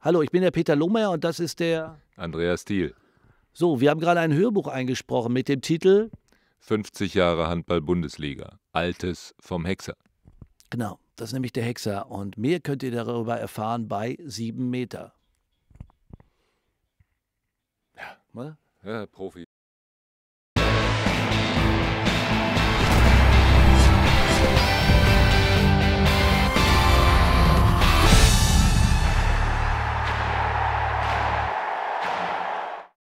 Hallo, ich bin der Peter Lohmeier und das ist der... Andreas Thiel. So, wir haben gerade ein Hörbuch eingesprochen mit dem Titel... 50 Jahre Handball-Bundesliga. Altes vom Hexer. Genau, das ist nämlich der Hexer. Und mehr könnt ihr darüber erfahren bei 7 Meter. Ja, Profi.